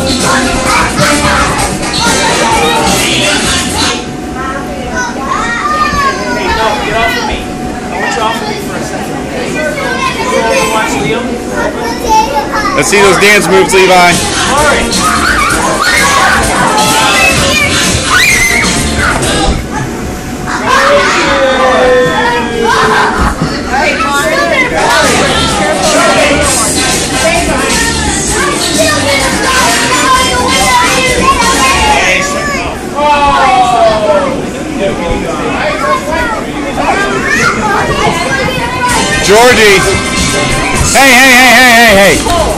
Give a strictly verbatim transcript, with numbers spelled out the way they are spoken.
Get off of me. I want you off of me for a second. You want to watch Liam? Let's see those dance moves, Levi. All right. Georgie. Hey, hey, hey, hey, hey, hey.